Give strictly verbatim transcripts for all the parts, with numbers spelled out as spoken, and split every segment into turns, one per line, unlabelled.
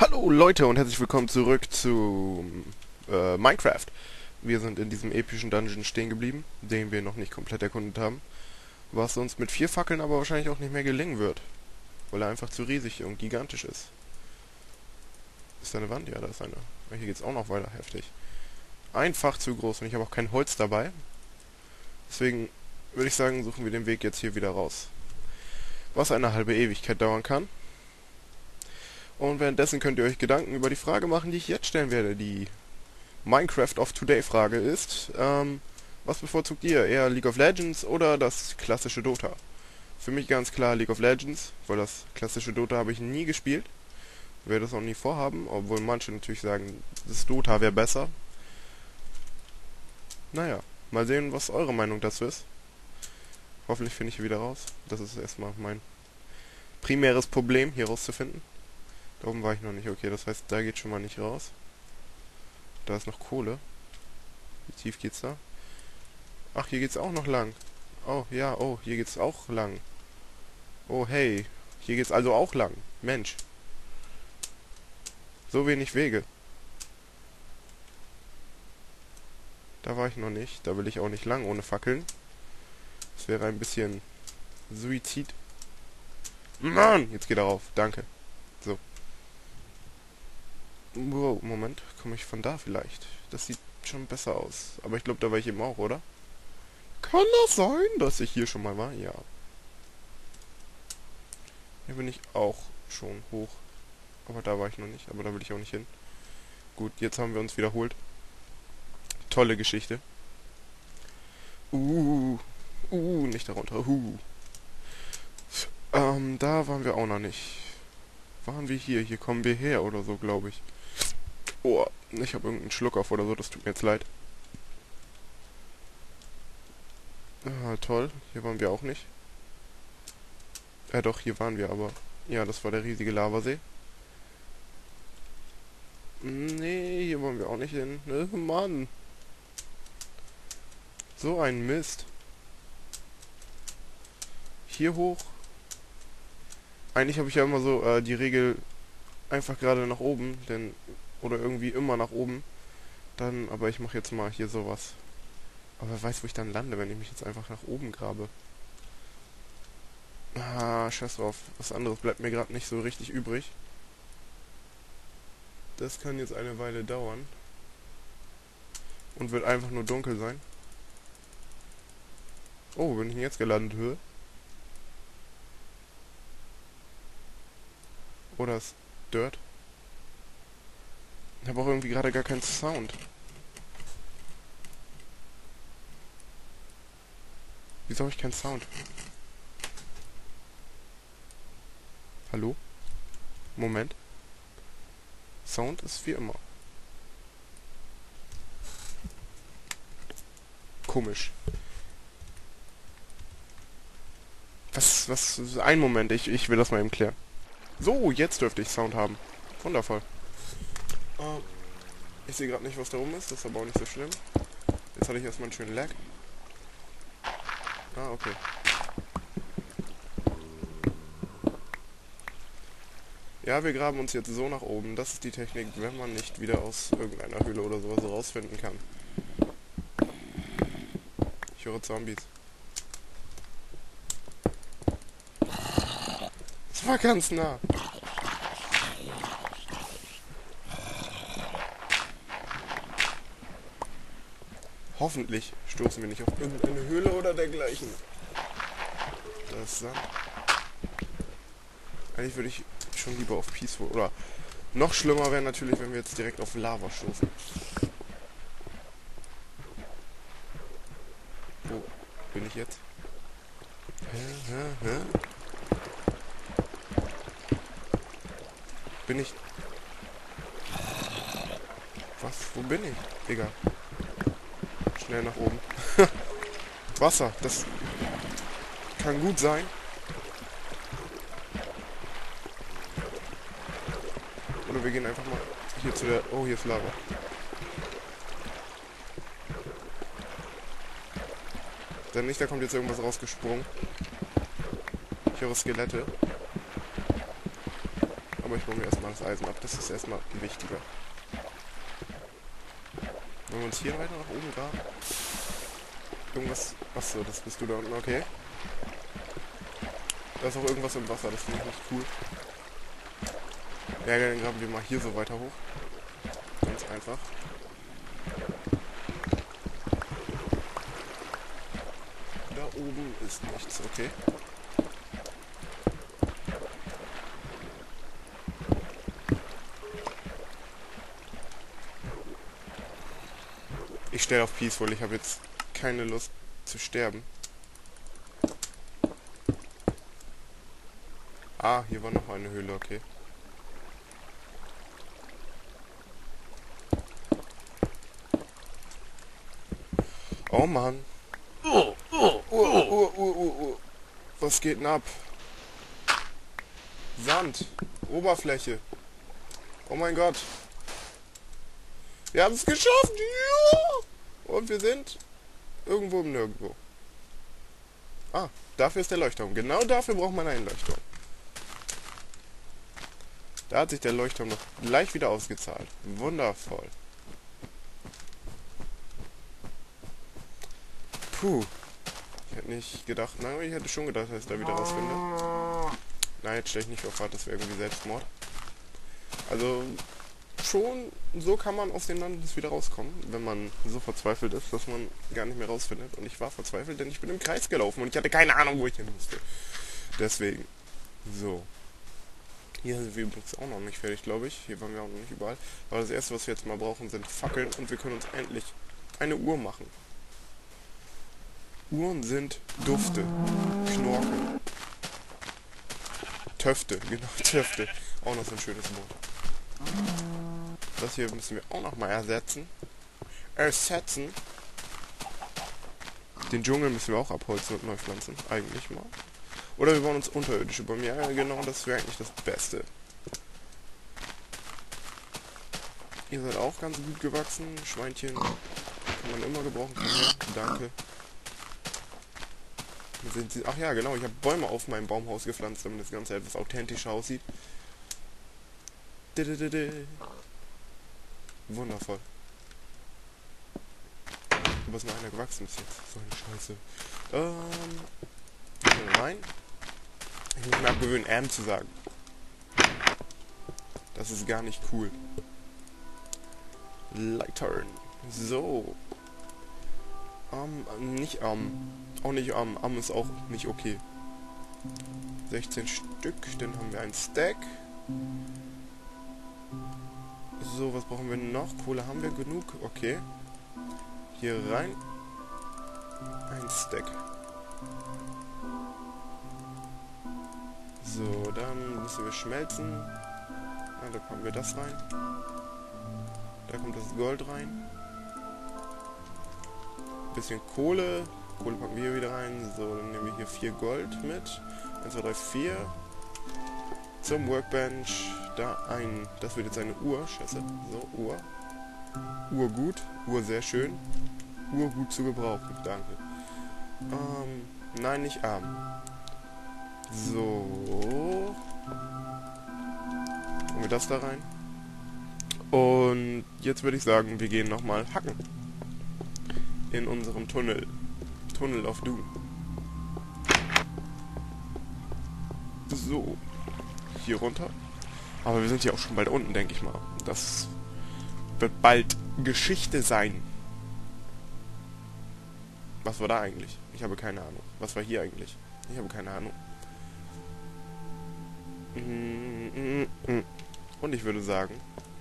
Hallo Leute und herzlich willkommen zurück zu äh, Minecraft. Wir sind in diesem epischen Dungeon stehen geblieben, den wir noch nicht komplett erkundet haben. Was uns mit vier Fackeln aber wahrscheinlich auch nicht mehr gelingen wird. Weil er einfach zu riesig und gigantisch ist. Ist da eine Wand? Ja, da ist eine. Aber hier geht's auch noch weiter, heftig. Einfach zu groß und ich habe auch kein Holz dabei. Deswegen würde ich sagen, suchen wir den Weg jetzt hier wieder raus. Was eine halbe Ewigkeit dauern kann. Und währenddessen könnt ihr euch Gedanken über die Frage machen, die ich jetzt stellen werde. Die Minecraft of Today Frage ist, ähm, was bevorzugt ihr? Eher League of Legends oder das klassische Dota? Für mich ganz klar League of Legends, weil das klassische Dota habe ich nie gespielt. Werde das auch nie vorhaben, obwohl manche natürlich sagen, das Dota wäre besser. Naja, mal sehen, was eure Meinung dazu ist. Hoffentlich finde ich hier wieder raus. Das ist erstmal mein primäres Problem, hier rauszufinden. Da oben war ich noch nicht. Okay, das heißt, da geht schon mal nicht raus. Da ist noch Kohle. Wie tief geht's da? Ach, hier geht's auch noch lang. Oh, ja, oh, hier geht's auch lang. Oh, hey. Hier geht's also auch lang. Mensch. So wenig Wege. Da war ich noch nicht. Da will ich auch nicht lang ohne Fackeln. Das wäre ein bisschen Suizid. Mann! Jetzt geht er rauf. Danke. So. Wow, Moment. Komme ich von da vielleicht? Das sieht schon besser aus. Aber ich glaube, da war ich eben auch, oder? Kann das sein, dass ich hier schon mal war? Ja. Hier bin ich auch schon hoch. Aber da war ich noch nicht. Aber da will ich auch nicht hin. Gut, jetzt haben wir uns wiederholt. Tolle Geschichte. Uh, uh, nicht darunter. Uh. Ähm, da waren wir auch noch nicht. Waren wir hier? Hier kommen wir her oder so, glaube ich. Oh, ich habe irgendeinen Schluck auf oder so. Das tut mir jetzt leid. Ah, toll. Hier waren wir auch nicht. Ja doch, hier waren wir, aber... Ja, das war der riesige Lavasee. Nee, hier wollen wir auch nicht hin. Ne, Mann. So ein Mist. Hier hoch. Eigentlich habe ich ja immer so äh, die Regel einfach gerade nach oben, denn... Oder irgendwie immer nach oben. Dann, aber ich mache jetzt mal hier sowas. Aber wer weiß, wo ich dann lande, wenn ich mich jetzt einfach nach oben grabe. Ah, scheiß drauf. Was anderes bleibt mir gerade nicht so richtig übrig. Das kann jetzt eine Weile dauern. Und wird einfach nur dunkel sein. Oh, wo bin ich denn jetzt gelandet? Höhe? Oder ist Dirt? Ich habe auch irgendwie gerade gar keinen Sound. Wieso habe ich keinen Sound? Hallo? Moment. Sound ist wie immer. Komisch. Was, was, ein Moment, ich, ich will das mal eben klären. So, jetzt dürfte ich Sound haben. Wundervoll. Uh, ich sehe gerade nicht, was da oben ist, das ist aber auch nicht so schlimm. Jetzt hatte ich erstmal einen schönen Lag. Ah, okay. Ja, wir graben uns jetzt so nach oben. Das ist die Technik, wenn man nicht wieder aus irgendeiner Höhle oder sowas rausfinden kann. Ich höre Zombies. Das war ganz nah. Hoffentlich stoßen wir nicht auf irgendeine Höhle oder dergleichen. Das ist Sand. Eigentlich würde ich schon lieber auf Peaceful. Oder noch schlimmer wäre natürlich, wenn wir jetzt direkt auf Lava stoßen. Wo bin ich jetzt? Hä, hä, hä? Bin ich... Was? Wo bin ich? Digga. Schnell nach oben. Wasser, das kann gut sein. Oder wir gehen einfach mal hier zu der... Oh, hier ist Lava. Denn nicht, da kommt jetzt irgendwas rausgesprungen. Ich höre Skelette. Aber ich baue mir erstmal das Eisen ab, das ist erstmal wichtiger. Wollen wir uns hier weiter nach oben graben? Irgendwas... Achso, das bist du da unten, okay. Da ist auch irgendwas im Wasser, das finde ich nicht cool. Ja, dann graben wir mal hier so weiter hoch. Ganz einfach. Da oben ist nichts, okay. Ich stelle auf Peaceful, ich habe jetzt keine Lust zu sterben. Ah, hier war noch eine Höhle, okay. Oh Mann. Oh, oh, oh, oh, oh, oh. Was geht denn ab? Sand. Oberfläche. Oh mein Gott. Wir haben es geschafft. Ja. Und wir sind irgendwo im Nirgendwo. Ah, dafür ist der Leuchtturm. Genau dafür braucht man einen Leuchtturm. Da hat sich der Leuchtturm noch gleich wieder ausgezahlt. Wundervoll. Puh. Ich hätte nicht gedacht, nein, ich hätte schon gedacht, dass ich da wieder rausfinde. Nein, jetzt stelle ich nicht auf Fahrt, das wäre irgendwie Selbstmord. Also, schon so kann man aus den Landes wieder rauskommen, wenn man so verzweifelt ist, dass man gar nicht mehr rausfindet. Und ich war verzweifelt, denn ich bin im Kreis gelaufen und ich hatte keine Ahnung, wo ich hin musste. Deswegen. So. Hier sind wir übrigens auch noch nicht fertig, glaube ich. Hier waren wir auch noch nicht überall. Aber das erste, was wir jetzt mal brauchen, sind Fackeln und wir können uns endlich eine Uhr machen. Uhren sind Dufte, Knorke, Töfte, genau, Töfte. Auch noch so ein schönes Wort. Das hier müssen wir auch noch mal ersetzen. Ersetzen. Den Dschungel müssen wir auch abholzen und neu pflanzen, eigentlich mal. Oder wir bauen uns unterirdische Bäume. Ja, genau, das wäre eigentlich das Beste. Ihr seid auch ganz gut gewachsen. Schweinchen kann man immer gebrauchen. Komm her. Danke. Sind sie, ach ja, genau, ich habe Bäume auf meinem Baumhaus gepflanzt, damit das Ganze etwas authentischer aussieht. Wundervoll. Du bist noch einer gewachsen bis jetzt. So eine Scheiße. Ähm. Rein. Ich muss mir abgewöhnen, M zu sagen. Das ist gar nicht cool. Lightern. So. Ähm, nicht am. Auch nicht am. Am ist auch nicht okay. sechzehn Stück, dann haben wir einen Stack. So, was brauchen wir noch? Kohle haben wir genug. Okay. Hier rein. Ein Stack. So, dann müssen wir schmelzen. Ja, da packen wir das rein. Da kommt das Gold rein. Bisschen Kohle. Kohle packen wir hier wieder rein. So, dann nehmen wir hier vier Gold mit. eins, zwei, drei, vier. Zum Workbench. Da ein. Das wird jetzt eine Uhr. Scheiße. So, Uhr. Uhr gut. Uhr sehr schön. Uhr gut zu gebrauchen. Danke. Ähm, nein, nicht arm. So. Machen wir das da rein. Und jetzt würde ich sagen, wir gehen nochmal hacken. In unserem Tunnel. Tunnel of Doom. So. Hier runter. Aber wir sind ja auch schon bald unten, denke ich mal. Das wird bald Geschichte sein. Was war da eigentlich? Ich habe keine Ahnung. Was war hier eigentlich? Ich habe keine Ahnung. Und ich würde sagen...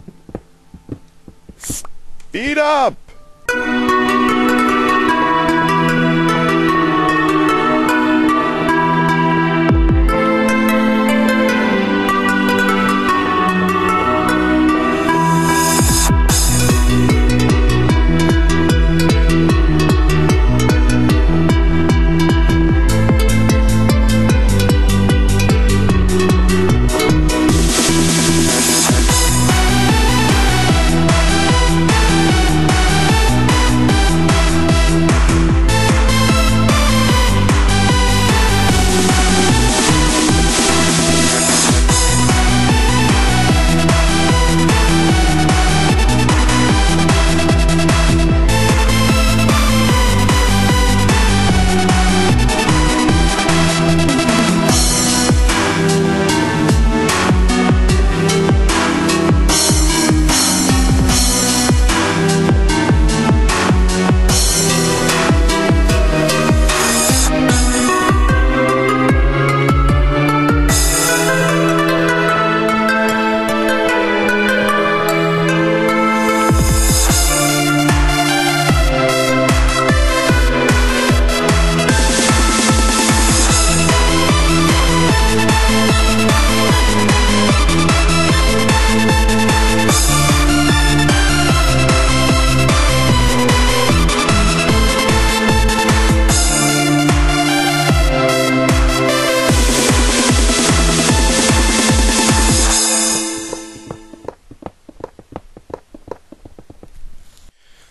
Speed up!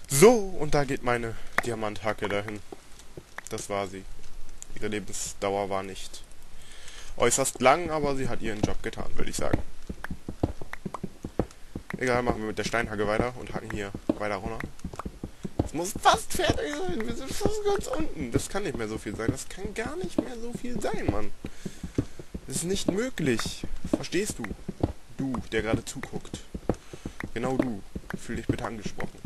So, und da geht meine Diamanthacke dahin. Das war sie. Ihre Lebensdauer war nicht äußerst lang, aber sie hat ihren Job getan, würde ich sagen. Egal, machen wir mit der Steinhacke weiter und hacken hier weiter runter. Es muss fast fertig sein, wir sind fast ganz unten. Das kann nicht mehr so viel sein, das kann gar nicht mehr so viel sein, Mann. Das ist nicht möglich. Verstehst du? Du, der gerade zuguckt. Genau du. Fühl dich bitte angesprochen.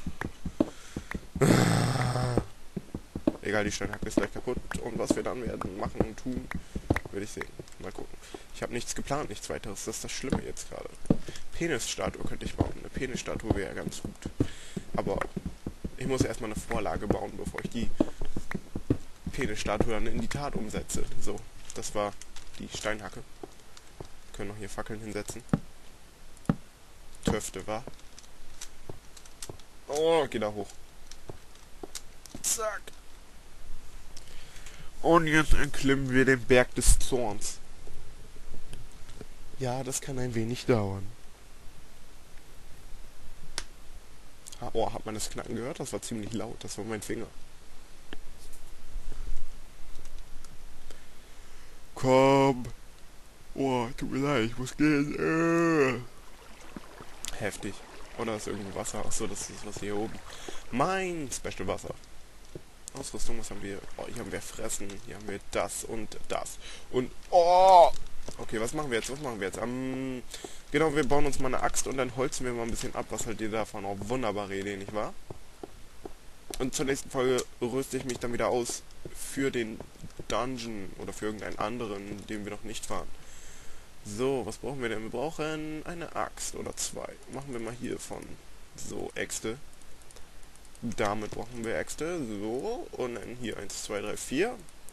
Egal, die Steinhacke ist gleich kaputt. Und was wir dann werden machen und tun, würde ich sehen. Mal gucken. Ich habe nichts geplant, nichts weiteres. Das ist das Schlimme jetzt gerade. Penisstatue könnte ich bauen. Eine Penisstatue wäre ja ganz gut. Aber ich muss erstmal eine Vorlage bauen, bevor ich die Penisstatue dann in die Tat umsetze. So, das war die Steinhacke. Wir können noch hier Fackeln hinsetzen. Töfte, wa? Oh, geh da hoch. Zack. Und jetzt erklimmen wir den Berg des Zorns. Ja, das kann ein wenig dauern. Oh, hat man das Knacken gehört? Das war ziemlich laut. Das war mein Finger. Komm. Oh, tut mir leid, ich muss gehen. Äh. Heftig. Oder ist irgendwo Wasser? Achso, das ist was hier oben. Mein Special Wasser. Ausrüstung, was haben wir? Oh, hier haben wir Fressen. Hier haben wir das und das. Und, oh! Okay, was machen wir jetzt? Was machen wir jetzt? Ähm, genau, wir bauen uns mal eine Axt und dann holzen wir mal ein bisschen ab. Was halt ihr davon auch wunderbare Idee, nicht wahr? Und zur nächsten Folge rüste ich mich dann wieder aus für den Dungeon oder für irgendeinen anderen, den wir noch nicht fahren. So, was brauchen wir denn? Wir brauchen eine Axt oder zwei. Machen wir mal hier von so Äxte. Damit brauchen wir Äxte. So, und dann hier eins, zwei, drei, vier.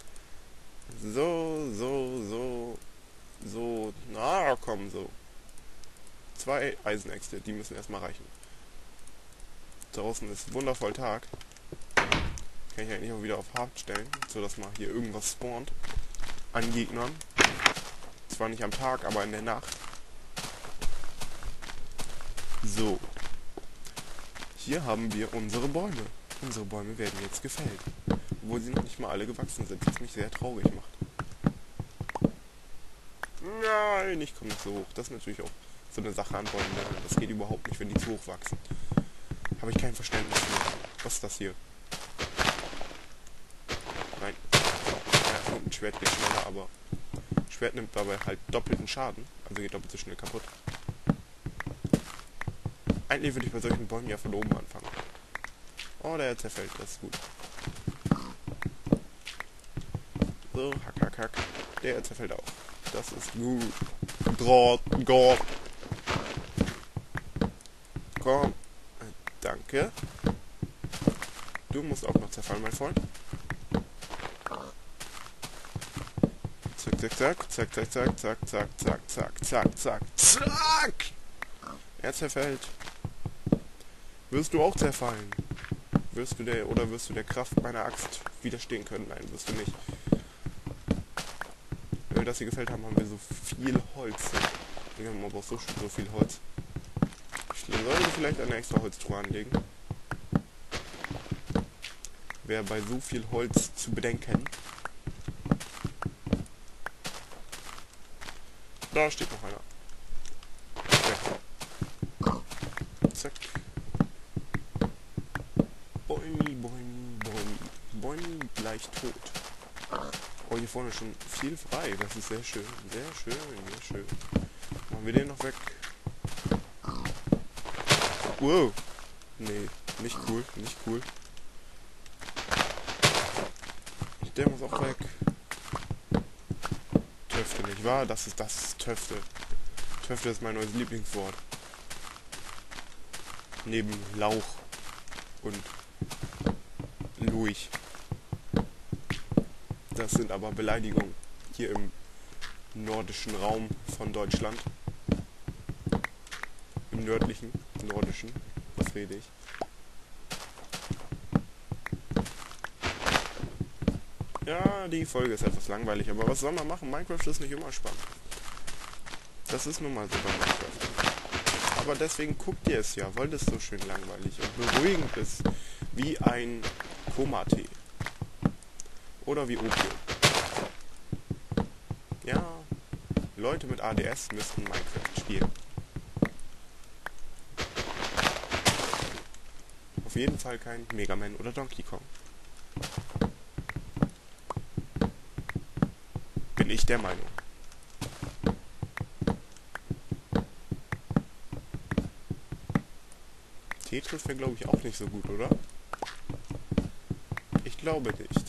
So, so, so, so. Na, komm, so. Zwei Eisenäxte, die müssen erstmal reichen. Draußen ist wundervoll Tag. Kann ich eigentlich auch wieder auf Hard stellen, sodass mal hier irgendwas spawnt an Gegnern. Zwar nicht am Tag, aber in der Nacht. So. Hier haben wir unsere Bäume. Unsere Bäume werden jetzt gefällt. Obwohl sie noch nicht mal alle gewachsen sind, was mich sehr traurig macht. Nein, ich komme nicht so hoch. Das ist natürlich auch so eine Sache an Bäumen. Das geht überhaupt nicht, wenn die zu hoch wachsen. Habe ich kein Verständnis für. Was ist das hier? Nein. Ja, gut, ein Schwert geht schneller, aber Schwert nimmt dabei halt doppelten Schaden. Also geht doppelt so schnell kaputt. Eigentlich würde ich bei solchen Bäumen ja von oben anfangen. Oh, der zerfällt, das ist gut. So, hack, hack, hack. Der zerfällt auch. Das ist gut. Draht, Gott. Komm. Danke. Du musst auch noch zerfallen, mein Freund. Zack, zack, zack, zack, zack, zack, zack, zack, zack, zack, zack, zack, zack. Er zerfällt. Wirst du auch zerfallen? Wirst du der oder wirst du der Kraft meiner Axt widerstehen können? Nein, wirst du nicht. Wenn wir das hier gefällt haben, haben wir so viel Holz. Wir haben aber auch so, so viel Holz. Ich sollte vielleicht eine extra Holztruhe anlegen. Wäre bei so viel Holz zu bedenken. Da steht noch einer. Ja. Zack. Bäumi, Bäumi, Bäumi. Bäumi gleich tot. Oh, hier vorne ist schon viel frei. Das ist sehr schön. Sehr schön, sehr schön. Machen wir den noch weg. Wow. Nee, nicht cool, nicht cool. Der muss auch weg. Töfte, nicht wahr? Das ist das ist Töfte. Töfte ist mein neues Lieblingswort. Neben Lauch und Luich. Das sind aber Beleidigungen hier im nordischen Raum von Deutschland. Im nördlichen, nordischen. Was rede ich? Ja, die Folge ist etwas langweilig, aber was soll man machen? Minecraft ist nicht immer spannend. Das ist nun mal so bei Minecraft. aber deswegen guckt ihr es ja, weil das so schön langweilig und beruhigend ist. Wie ein Koma-Tee. Oder wie Opium. Ja, Leute mit A D S müssten Minecraft spielen. Auf jeden Fall kein Mega Man oder Donkey Kong. Bin ich der Meinung. Tetris wäre, glaube ich, auch nicht so gut, oder? Ich glaube nicht.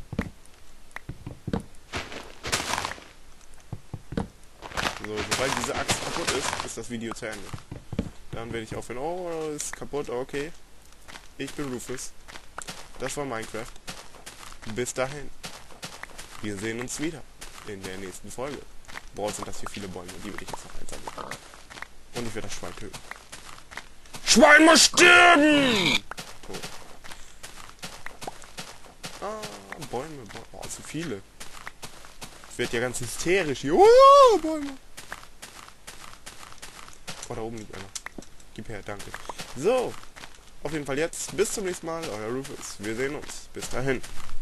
So, sobald diese Axt kaputt ist, ist das Video zu Ende. Dann werde ich aufhören. Oh, ist kaputt, okay. Ich bin Rufus. Das war Minecraft. Bis dahin. Wir sehen uns wieder in der nächsten Folge. Boah, sind das hier viele Bäume, die will ich jetzt noch einsammeln. Und ich werde das Schwein töten. Schwein muss sterben! Tot. Ah, Bäume, Bäume. Oh, so viele. Es wird ja ganz hysterisch hier. Oh, Bäume. Oh, da oben liegt einer. Gib her, danke. So. Auf jeden Fall jetzt. Bis zum nächsten Mal. Euer Rufus. Wir sehen uns. Bis dahin.